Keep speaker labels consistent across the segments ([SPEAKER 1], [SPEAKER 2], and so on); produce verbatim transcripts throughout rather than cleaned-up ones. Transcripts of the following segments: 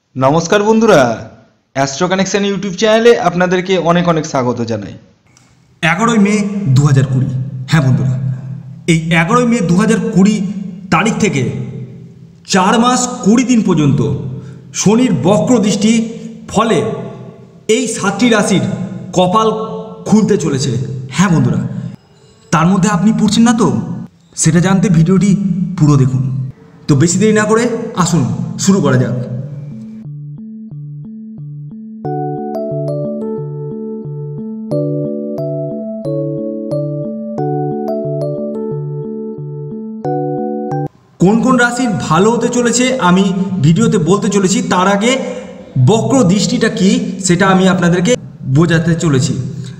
[SPEAKER 1] नमस्कार बंधुरा astro connection YouTube चैनले आपनादेरके अनेक अनेक स्वागत जानाई।
[SPEAKER 2] एगारोई मे दो हज़ार कुड़ी हाँ बंधुरा एगारोई मे दो हज़ार कुड़ी तारीख थेके चार मास कुड़ी दिन पर्यन्त शनिर बक्र दृष्टि फले এই সাতটি রাশির কপাল খুলতে চলেছে। হ্যাঁ বন্ধুরা, তার মধ্যে আপনি পড়ছেন না তো, সেটা জানতে ভিডিওটি পুরো দেখুন। তো বেশি দেরি না করে আসুন শুরু করা যাক। কোন কোন রাশির ভালো হতে চলেছে আমি ভিডিওতে বলতে চলেছি, তার আগে বক্র দৃষ্টিটা কি সেটা আমি আপনাদেরকে বোঝাতে চলেছি।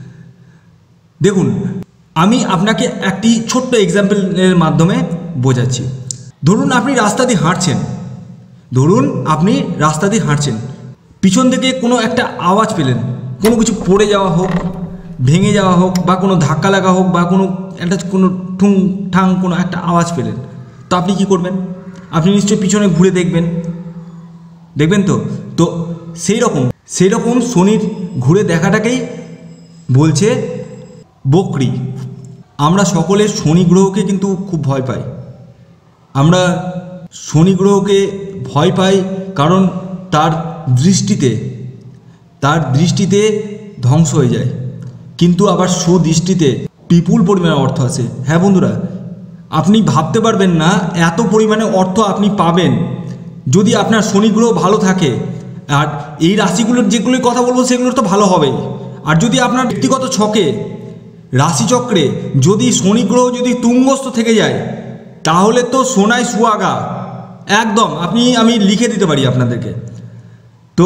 [SPEAKER 2] দেখুন, আমি আপনাকে একটি ছোট্ট এক্সাম্পলের মাধ্যমে বোঝাচ্ছি। ধরুন আপনি রাস্তা দিয়ে হাঁটছেন, ধরুন আপনি রাস্তা দিয়ে হাঁটছেন, পিছন থেকে কোনো একটা আওয়াজ পেলেন, কোনো কিছু পড়ে যাওয়া হোক, ভেঙে যাওয়া হোক, বা কোনো ধাক্কা লাগা হোক, বা কোনো একটা কোনো ঠুং ঠাং কোনো একটা আওয়াজ পেলেন, তো আপনি কি করবেন? আপনি নিশ্চয়ই পিছনে ঘুরে দেখবেন, দেখবেন তো তো সেই রকম সেই রকম শনির ঘুরে দেখাটাকেই বলছে বকরি। আমরা সকলে শনি গ্রহকে কিন্তু খুব ভয় পাই। আমরা শনি গ্রহকে ভয় পাই কারণ তার দৃষ্টিতে তার দৃষ্টিতে ধ্বংস হয়ে যায়, কিন্তু আবার সুদৃষ্টিতে বিপুল পরিমাণে অর্থ আছে। হ্যাঁ বন্ধুরা, আপনি ভাবতে পারবেন না এত পরিমাণে অর্থ আপনি পাবেন যদি আপনার শনি গ্রহ ভালো থাকে। আর এই রাশিগুলোর যেগুলোর কথা বলবো সেগুলোর তো ভালো হবেই। আর যদি আপনার ব্যক্তিগত ছকে রাশিচক্রে যদি শনি গ্রহ যদি তুঙ্গস্থ থেকে যায়, তাহলে তো সোনায় সুহাগা একদম। আপনি আমি লিখে দিতে পারি আপনাদেরকে। তো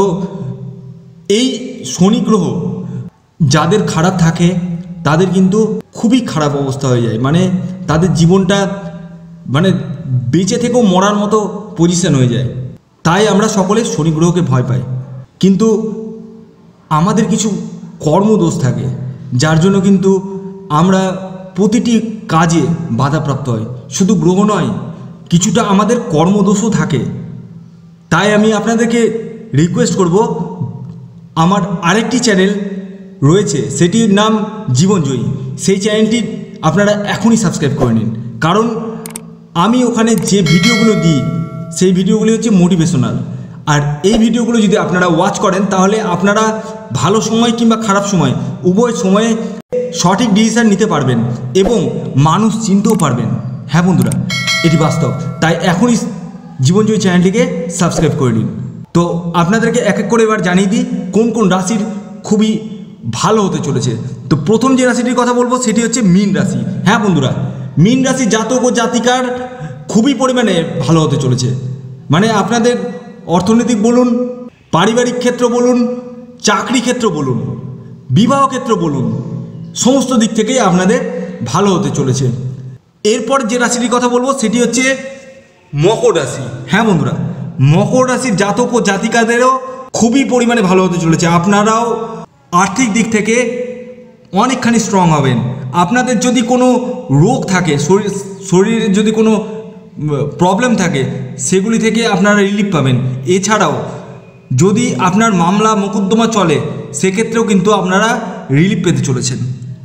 [SPEAKER 2] এই শনি গ্রহ যাদের খারাপ থাকে তাদের কিন্তু খুবই খারাপ অবস্থা হয়ে যায়, মানে তাদের জীবনটা মানে বেঁচে থেকেও মরার মতো পজিশন হয়ে যায়। তাই আমরা সকলে শনি গ্রহকে ভয় পাই। কিন্তু আমাদের কিছু কর্মদোষ থাকে, যার জন্য কিন্তু আমরা প্রতিটি কাজে বাধাপ্রাপ্ত হয়। শুধু গ্রহ নয়, কিছুটা আমাদের কর্মদোষও থাকে। তাই আমি আপনাদেরকে রিকোয়েস্ট করব, আমার আরেকটি চ্যানেল রয়েছে, সেটির নাম জীবনজয়ী। সেই চ্যানেলটি আপনারা এখনই সাবস্ক্রাইব করে নিন, কারণ আমি ওখানে যে ভিডিওগুলো দিই সেই ভিডিওগুলি হচ্ছে মোটিভেশনাল। আর এই ভিডিওগুলো যদি আপনারা ওয়াচ করেন তাহলে আপনারা ভালো সময় কিংবা খারাপ সময় উভয় সময়ে সঠিক ডিসিশন নিতে পারবেন এবং মানুষ চিনতেও পারবেন। হ্যাঁ বন্ধুরা, এটি বাস্তব। তাই এখনই জীবনজয়ী চ্যানেলটিকে সাবস্ক্রাইব করে নিন। তো আপনাদেরকে এক এক করে এবার জানিয়ে দিই কোন কোন রাশির খুবই ভালো হতে চলেছে। তো প্রথম যে রাশিটির কথা বলবো সেটি হচ্ছে মীন রাশি। হ্যাঁ বন্ধুরা, মীন রাশি জাতক ও জাতিকার খুবই পরিমাণে ভালো হতে চলেছে। মানে আপনাদের অর্থনৈতিক বলুন, পারিবারিক ক্ষেত্র বলুন, চাকরি ক্ষেত্র বলুন, বিবাহ ক্ষেত্র বলুন, সমস্ত দিক থেকেই আপনাদের ভালো হতে চলেছে। এরপর যে রাশিটির কথা বলবো সেটি হচ্ছে মকর রাশি। হ্যাঁ বন্ধুরা, মকর রাশির জাতক ও জাতিকাদেরও খুবই পরিমাণে ভালো হতে চলেছে। আপনারাও আর্থিক দিক থেকে অনেকখানি স্ট্রং হবেন। আপনাদের যদি কোনো রোগ থাকে, শরীর শরীরে যদি কোনো প্রবলেম থাকে, সেগুলি থেকে আপনারা রিলিফ পাবেন। এছাড়াও যদি আপনার মামলা মোকদ্দমা চলে, সেক্ষেত্রেও কিন্তু আপনারা রিলিফ পেতে চলেছেন।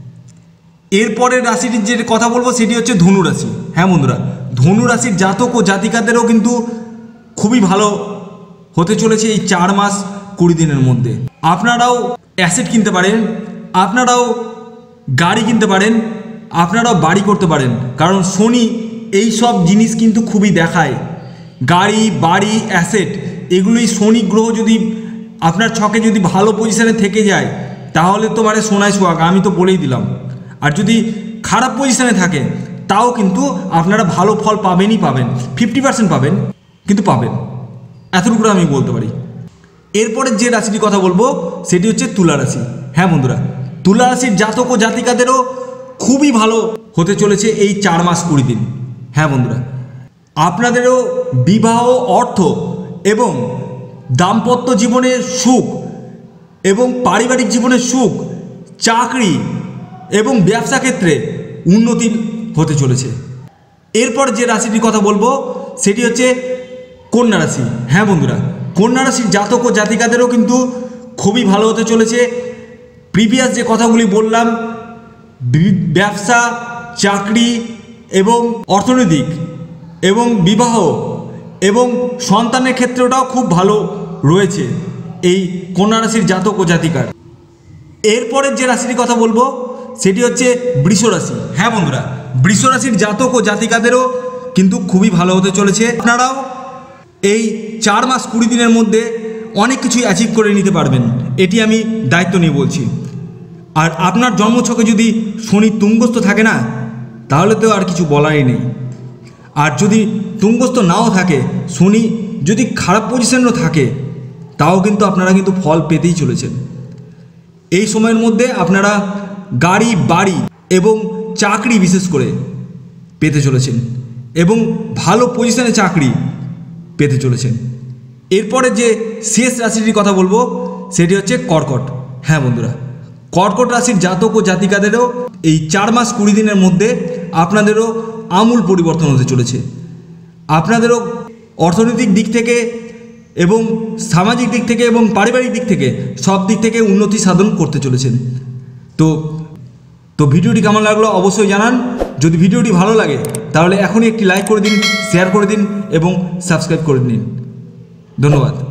[SPEAKER 2] এরপরের রাশিটির যে কথা বলবো সেটি হচ্ছে ধনু রাশি। হ্যাঁ বন্ধুরা, ধনু রাশির জাতক ও জাতিকাদেরও কিন্তু খুবই ভালো হতে চলেছে এই চার মাস কুড়ি দিনের মধ্যে। আপনারাও অ্যাসেট কিনতে পারেন, আপনারাও গাড়ি কিনতে পারেন, আপনারাও বাড়ি করতে পারেন, কারণ শনি এই সব জিনিস কিন্তু খুবই দেখায়। গাড়ি, বাড়ি, অ্যাসেট এগুলোই শনি গ্রহ যদি আপনার ছকে যদি ভালো পজিশানে থেকে যায় তাহলে তো মানে সোনায় সোহাগা, আমি তো বলেই দিলাম। আর যদি খারাপ পজিশানে থাকে তাও কিন্তু আপনারা ভালো ফল পাবেনই পাবেন, ফিফটি পার্সেন্ট পাবেন, কিন্তু পাবেন, এতটুকু আমি বলতে পারি। এরপরে যে রাশিটির কথা বলবো সেটি হচ্ছে তুলা রাশি। হ্যাঁ বন্ধুরা, তুলা রাশির জাতক ও জাতিকাদেরও খুবই ভালো হতে চলেছে এই চার মাস কুড়ি দিন। হ্যাঁ বন্ধুরা, আপনাদেরও বিবাহ, অর্থ এবং দাম্পত্য জীবনের সুখ এবং পারিবারিক জীবনের সুখ, চাকরি এবং ব্যবসা ক্ষেত্রে উন্নতি হতে চলেছে। এরপর যে রাশিটির কথা বলবো সেটি হচ্ছে কন্যা রাশি। হ্যাঁ বন্ধুরা, কন্যা রাশির জাতক ও জাতিকাদেরও কিন্তু খুবই ভালো হতে চলেছে। প্রিভিয়াস যে কথাগুলি বললাম, ব্যবসা, চাকরি এবং অর্থনৈতিক এবং বিবাহ এবং সন্তানের ক্ষেত্রটাও খুব ভালো রয়েছে এই কন্যা রাশির জাতক ও জাতিকার। এরপরের যে রাশির কথা বলবো সেটি হচ্ছে বৃষ রাশি। হ্যাঁ বন্ধুরা, বৃষ রাশির জাতক ও জাতিকাদেরও কিন্তু খুবই ভালো হতে চলেছে। আপনারাও এই চার মাস কুড়ি দিনের মধ্যে অনেক কিছুই অ্যাচিভ করে নিতে পারবেন, এটি আমি দায়িত্ব নিয়ে বলছি। আর আপনার জন্মছকে যদি শনি তুঙ্গস্থ থাকে না, তাহলে তো আর কিছু বলারই নেই। আর যদি তুঙ্গস্থ নাও থাকে, শনি যদি খারাপ পজিশনেও থাকে, তাও কিন্তু আপনারা কিন্তু ফল পেতেই চলেছেন। এই সময়ের মধ্যে আপনারা গাড়ি, বাড়ি এবং চাকরি বিশেষ করে পেতে চলেছেন এবং ভালো পজিশনে চাকরি পেতে চলেছেন। এরপরে যে শেষ রাশিটির কথা বলবো সেটি হচ্ছে কর্কট। হ্যাঁ বন্ধুরা, কর্কট রাশির জাতক ও জাতিকাদেরও এই চার মাস কুড়ি দিনের মধ্যে আপনাদেরও আমূল পরিবর্তন হতে চলেছে। আপনাদেরও অর্থনৈতিক দিক থেকে এবং সামাজিক দিক থেকে এবং পারিবারিক দিক থেকে সব দিক থেকে উন্নতি সাধন করতে চলেছেন। তো তো ভিডিওটি কেমন লাগলো অবশ্যই জানান। যদি ভিডিওটি ভালো লাগে তাহলে এখনই একটি লাইক করে দিন, শেয়ার করে দিন এবং সাবস্ক্রাইব করে নিন। ধন্যবাদ।